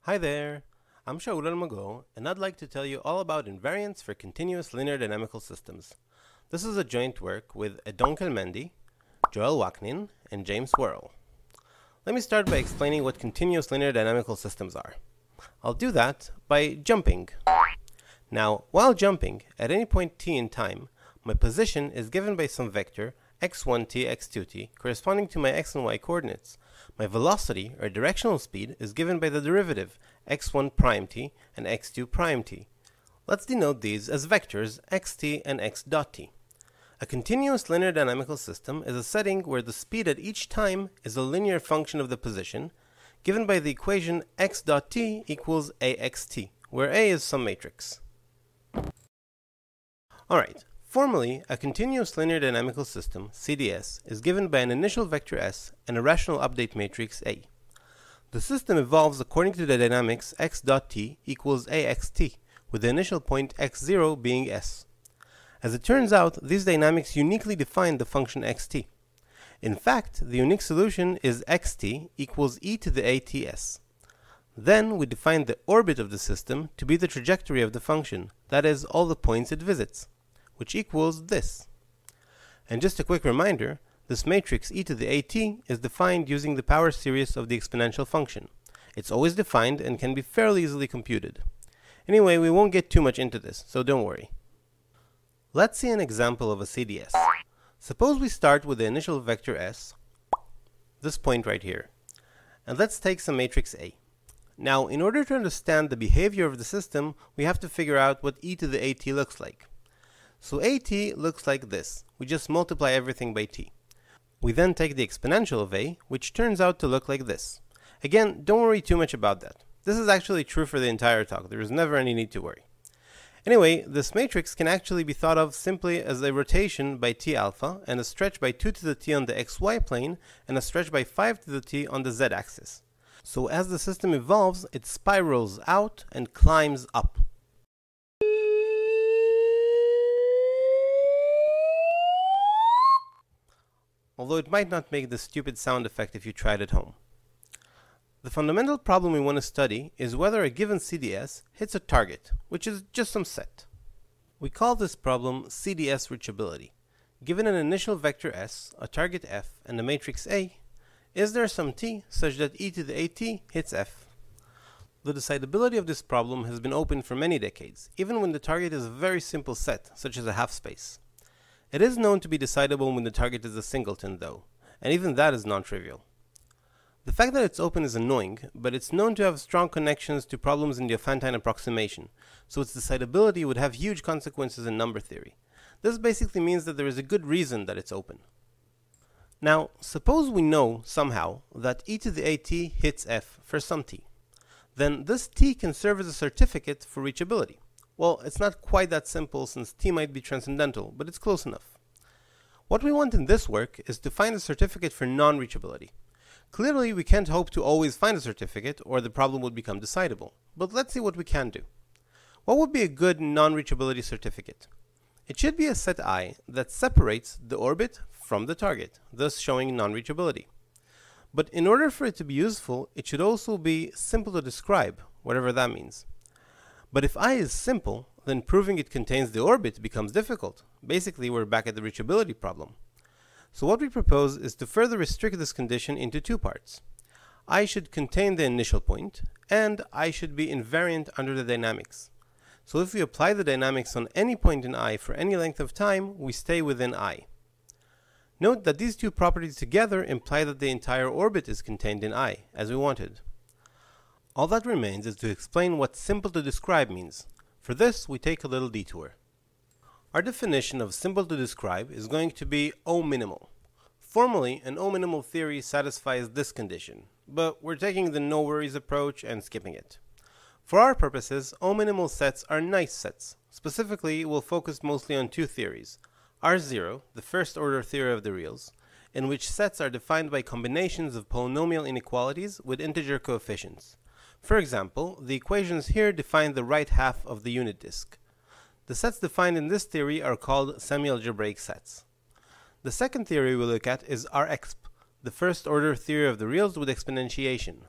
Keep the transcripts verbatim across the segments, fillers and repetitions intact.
Hi there, I'm Shaul Almago, and I'd like to tell you all about invariants for continuous linear dynamical systems. This is a joint work with Edon Kelmendi, Joel Waknin, and James Worrell. Let me start by explaining what continuous linear dynamical systems are. I'll do that by jumping. Now, while jumping, at any point t in time, my position is given by some vector x one t, x two t, corresponding to my x and y coordinates. My velocity, or directional speed, is given by the derivative x one prime t and x two prime t. Let's denote these as vectors xt and x dot t. A continuous linear dynamical system is a setting where the speed at each time is a linear function of the position, given by the equation x dot t equals axt, where A is some matrix. Alright, formally, a continuous linear dynamical system, C D S, is given by an initial vector S and a rational update matrix A. The system evolves according to the dynamics x dot t equals axt, with the initial point x zero being S. As it turns out, these dynamics uniquely define the function xt. In fact, the unique solution is xt equals e to the ats. Then we define the orbit of the system to be the trajectory of the function, that is, all the points it visits, which equals this. And just a quick reminder, this matrix e to the at is defined using the power series of the exponential function. It's always defined and can be fairly easily computed. Anyway, we won't get too much into this, so don't worry. Let's see an example of a C D S. Suppose we start with the initial vector S, this point right here, and let's take some matrix A. Now, in order to understand the behavior of the system, we have to figure out what e to the at looks like. So at looks like this. We just multiply everything by t. We then take the exponential of a, which turns out to look like this. Again, don't worry too much about that. This is actually true for the entire talk. There is never any need to worry. Anyway, this matrix can actually be thought of simply as a rotation by t alpha and a stretch by two to the t on the xy plane and a stretch by five to the t on the z-axis. So as the system evolves, it spirals out and climbs up. Although it might not make the stupid sound effect if you tried at home. The fundamental problem we want to study is whether a given C D S hits a target, which is just some set. We call this problem C D S reachability. Given an initial vector S, a target F, and a matrix A, is there some t such that e to the at hits F? The decidability of this problem has been open for many decades, even when the target is a very simple set, such as a half space. It is known to be decidable when the target is a singleton, though, and even that is non-trivial. The fact that it's open is annoying, but it's known to have strong connections to problems in the Diophantine approximation, so its decidability would have huge consequences in number theory. This basically means that there is a good reason that it's open. Now, suppose we know, somehow, that e to the at hits f for some t. Then this t can serve as a certificate for reachability. Well, it's not quite that simple since t might be transcendental, but it's close enough. What we want in this work is to find a certificate for non-reachability. Clearly, we can't hope to always find a certificate, or the problem would become decidable. But let's see what we can do. What would be a good non-reachability certificate? It should be a set I that separates the orbit from the target, thus showing non-reachability. But in order for it to be useful, it should also be simple to describe, whatever that means. But if I is simple, then proving it contains the orbit becomes difficult. Basically, we're back at the reachability problem. So what we propose is to further restrict this condition into two parts. I should contain the initial point, and I should be invariant under the dynamics. So if we apply the dynamics on any point in I for any length of time, we stay within I. Note that these two properties together imply that the entire orbit is contained in I, as we wanted. All that remains is to explain what simple to describe means. For this, we take a little detour. Our definition of simple to describe is going to be O-minimal. Formally, an O-minimal theory satisfies this condition, but we're taking the no-worries approach and skipping it. For our purposes, O-minimal sets are nice sets. Specifically, we'll focus mostly on two theories. R zero, the first-order theory of the reals, in which sets are defined by combinations of polynomial inequalities with integer coefficients. For example, the equations here define the right half of the unit disk. The sets defined in this theory are called semi-algebraic sets. The second theory we look at is R exp, the first-order theory of the reals with exponentiation,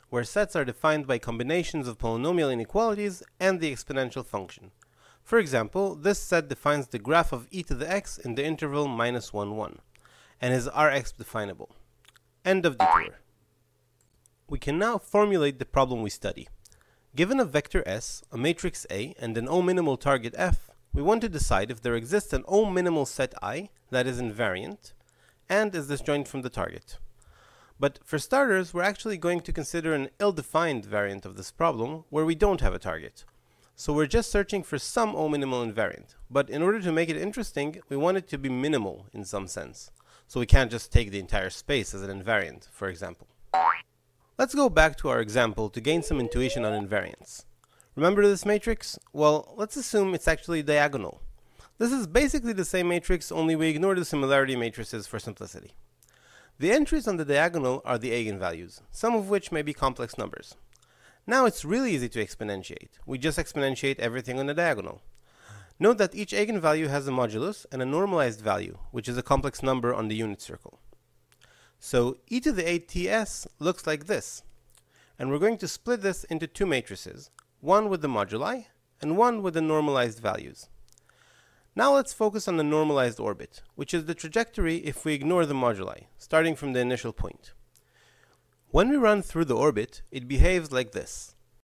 where sets are defined by combinations of polynomial inequalities and the exponential function. For example, this set defines the graph of e to the x in the interval minus one, one, and is Rx definable. End of detour. We can now formulate the problem we study. Given a vector S, a matrix A, and an O-minimal target F, we want to decide if there exists an O-minimal set I that is invariant, and is disjoint from the target. But for starters, we're actually going to consider an ill-defined variant of this problem where we don't have a target. So we're just searching for some O-minimal invariant, but in order to make it interesting, we want it to be minimal in some sense. So we can't just take the entire space as an invariant, for example. Let's go back to our example to gain some intuition on invariance. Remember this matrix? Well, let's assume it's actually diagonal. This is basically the same matrix, only we ignore the similarity matrices for simplicity. The entries on the diagonal are the eigenvalues, some of which may be complex numbers. Now it's really easy to exponentiate. We just exponentiate everything on the diagonal. Note that each eigenvalue has a modulus and a normalized value, which is a complex number on the unit circle. So e to the eight t s looks like this. And we're going to split this into two matrices, one with the moduli and one with the normalized values. Now let's focus on the normalized orbit, which is the trajectory if we ignore the moduli, starting from the initial point. When we run through the orbit, it behaves like this.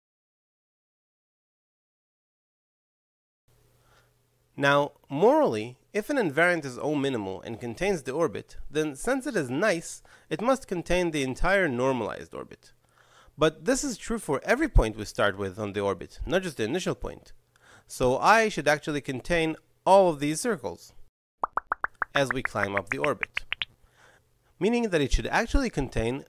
Now, morally, if an invariant is O-minimal and contains the orbit, then since it is nice, it must contain the entire normalized orbit. But this is true for every point we start with on the orbit, not just the initial point. So I should actually contain all of these circles as we climb up the orbit, meaning that it should actually contain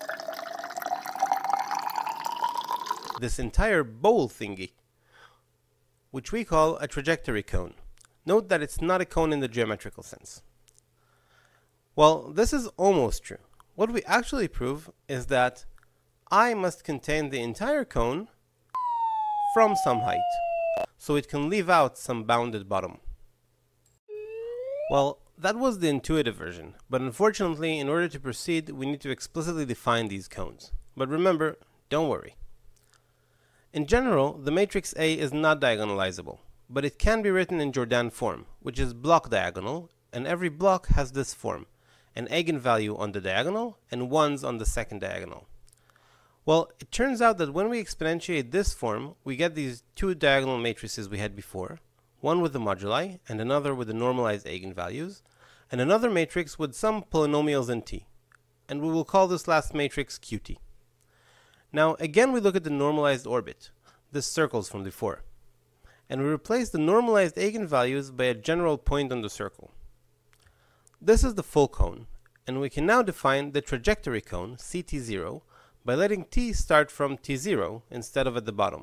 this entire bowl thingy, which we call a trajectory cone. Note that it's not a cone in the geometrical sense. Well, this is almost true. What we actually prove is that I must contain the entire cone from some height, so it can leave out some bounded bottom. Well, that was the intuitive version, but unfortunately, in order to proceed, we need to explicitly define these cones. But remember, don't worry. In general, the matrix A is not diagonalizable, but it can be written in Jordan form, which is block diagonal, and every block has this form, an eigenvalue on the diagonal and ones on the second diagonal. Well, it turns out that when we exponentiate this form, we get these two diagonal matrices we had before, one with the moduli and another with the normalized eigenvalues, and another matrix with some polynomials in T, and we will call this last matrix Q T. Now again we look at the normalized orbit, this circles from before, and we replace the normalized eigenvalues by a general point on the circle. This is the full cone, and we can now define the trajectory cone, C T zero, by letting t start from t zero instead of at the bottom.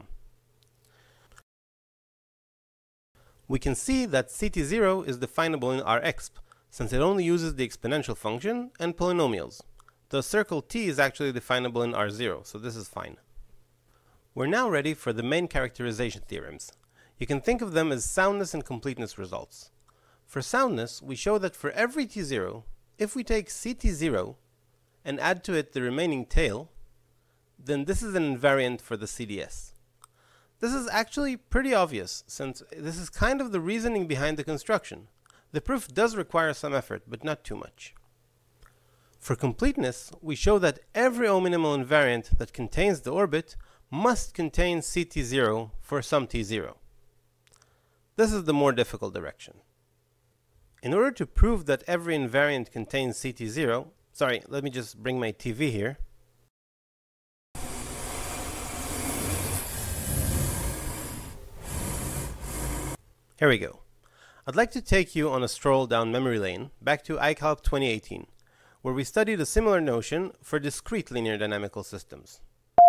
We can see that C T zero is definable in Rexp, since it only uses the exponential function and polynomials. The circle t is actually definable in R zero, so this is fine. We're now ready for the main characterization theorems. You can think of them as soundness and completeness results. For soundness, we show that for every t zero, if we take C T zero and add to it the remaining tail, then this is an invariant for the C D S. This is actually pretty obvious, since this is kind of the reasoning behind the construction. The proof does require some effort, but not too much. For completeness, we show that every O-minimal invariant that contains the orbit must contain C T zero for some t zero. This is the more difficult direction. In order to prove that every invariant contains C T zero, sorry, let me just bring my T V here. Here we go. I'd like to take you on a stroll down memory lane back to iCalc twenty eighteen, where we studied a similar notion for discrete linear dynamical systems.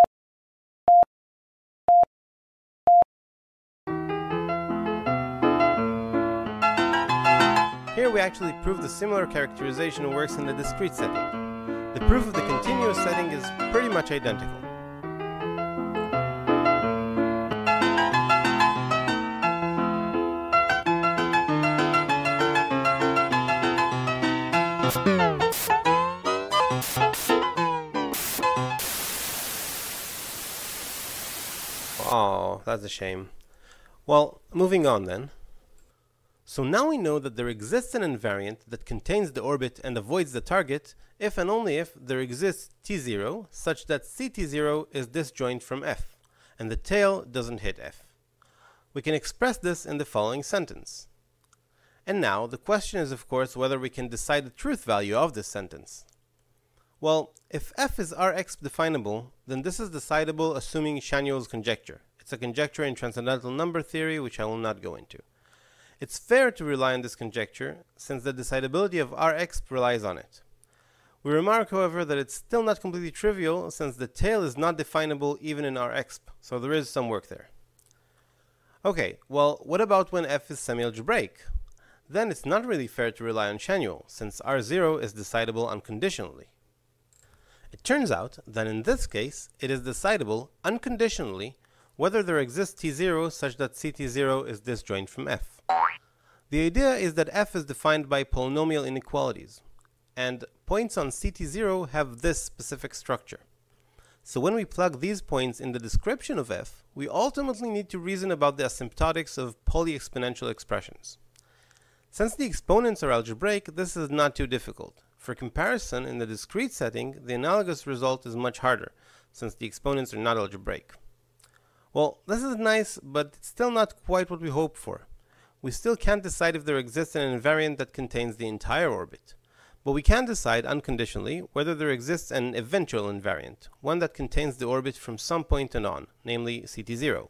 Here we actually prove the similar characterization works in the discrete setting. The proof of the continuous setting is pretty much identical. Oh, that's a shame. Well, moving on then. So now we know that there exists an invariant that contains the orbit and avoids the target if and only if there exists T zero such that C T zero is disjoint from F, and the tail doesn't hit F. We can express this in the following sentence. And now the question is, of course, whether we can decide the truth value of this sentence. Well, if F is Rx definable, then this is decidable assuming Schanuel's conjecture. It's a conjecture in transcendental number theory which I will not go into. It's fair to rely on this conjecture, since the decidability of Rx relies on it. We remark, however, that it's still not completely trivial, since the tail is not definable even in Rx, so there is some work there. Okay, well, what about when F is semi-algebraic? Then it's not really fair to rely on Schanuel, since R zero is decidable unconditionally. It turns out that in this case, it is decidable unconditionally whether there exists T zero such that C T zero is disjoint from F. The idea is that F is defined by polynomial inequalities, and points on C T zero have this specific structure. So when we plug these points in the description of F, we ultimately need to reason about the asymptotics of polyexponential expressions. Since the exponents are algebraic, this is not too difficult. For comparison, in the discrete setting, the analogous result is much harder, since the exponents are not algebraic. Well, this is nice, but it's still not quite what we hope for. We still can't decide if there exists an invariant that contains the entire orbit. But we can decide unconditionally whether there exists an eventual invariant, one that contains the orbit from some point and on, namely C T zero.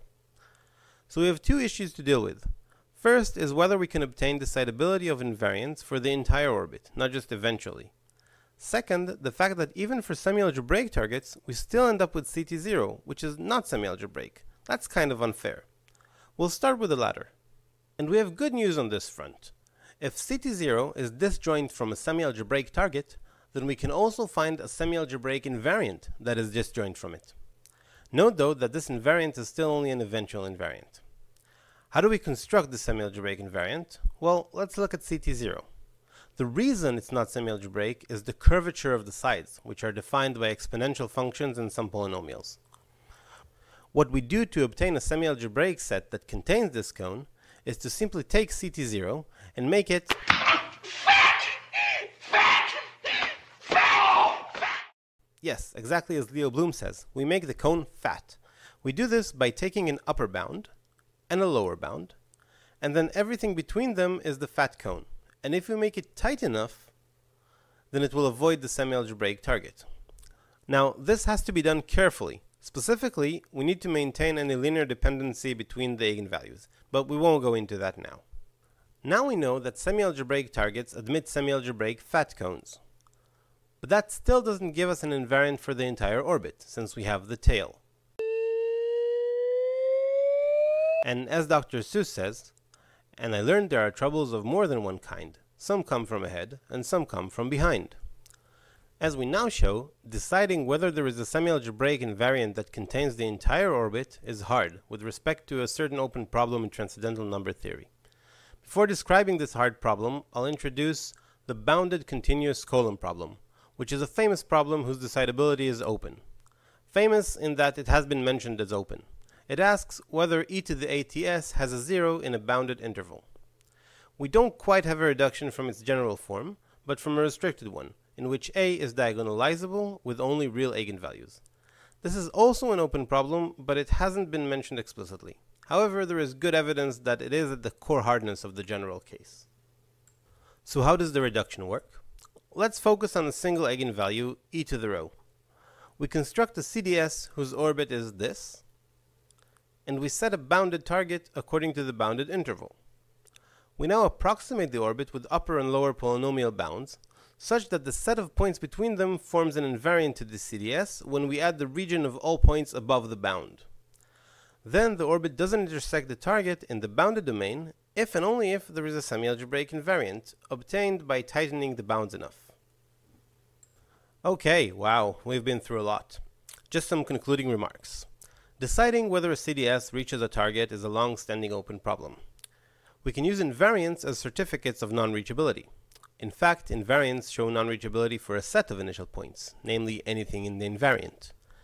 So we have two issues to deal with. First is whether we can obtain decidability of invariants for the entire orbit, not just eventually. Second, the fact that even for semi-algebraic targets, we still end up with C T zero, which is not semi-algebraic. That's kind of unfair. We'll start with the latter. And we have good news on this front. If C T zero is disjoint from a semi-algebraic target, then we can also find a semi-algebraic invariant that is disjoint from it. Note though that this invariant is still only an eventual invariant. How do we construct the semi-algebraic invariant? Well, let's look at C T zero. The reason it's not semi-algebraic is the curvature of the sides, which are defined by exponential functions and some polynomials. What we do to obtain a semi-algebraic set that contains this cone is to simply take C T zero and make it fat! Fat! Fat! Yes, exactly as Leo Bloom says, we make the cone fat. We do this by taking an upper bound and a lower bound, and then everything between them is the fat cone. And if we make it tight enough, then it will avoid the semi-algebraic target. Now, this has to be done carefully. Specifically, we need to maintain any linear dependency between the eigenvalues, but we won't go into that now. Now we know that semi-algebraic targets admit semi-algebraic fat cones. But that still doesn't give us an invariant for the entire orbit, since we have the tail. And as Doctor Seuss says, and I learned there are troubles of more than one kind. Some come from ahead, and some come from behind. As we now show, deciding whether there is a semi-algebraic invariant that contains the entire orbit is hard with respect to a certain open problem in transcendental number theory. Before describing this hard problem, I'll introduce the bounded continuous column problem, which is a famous problem whose decidability is open. Famous in that it has been mentioned as open. It asks whether e to the ats has a zero in a bounded interval. We don't quite have a reduction from its general form, but from a restricted one, in which a is diagonalizable with only real eigenvalues. This is also an open problem, but it hasn't been mentioned explicitly. However, there is good evidence that it is at the core hardness of the general case. So how does the reduction work? Let's focus on a single eigenvalue, e to the rho. We construct a C D S whose orbit is this, and we set a bounded target according to the bounded interval. We now approximate the orbit with upper and lower polynomial bounds, such that the set of points between them forms an invariant to the C D S when we add the region of all points above the bound. Then the orbit doesn't intersect the target in the bounded domain if and only if there is a semi-algebraic invariant, obtained by tightening the bounds enough. Okay, wow, we've been through a lot. Just some concluding remarks. Deciding whether a C D S reaches a target is a long-standing open problem. We can use invariants as certificates of non-reachability. In fact, invariants show non-reachability for a set of initial points, namely anything in the invariant.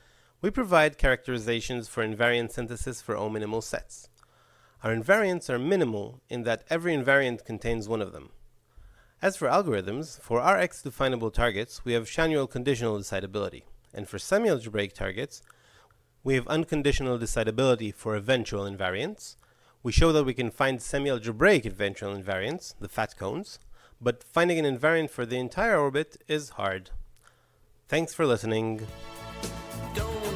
We provide characterizations for invariant synthesis for O-minimal sets. Our invariants are minimal in that every invariant contains one of them. As for algorithms, for our X-definable targets, we have Schanuel conditional decidability, and for semi-algebraic targets, we have unconditional decidability for eventual invariants. We show that we can find semi-algebraic eventual invariants, the fat cones, but finding an invariant for the entire orbit is hard. Thanks for listening. Don't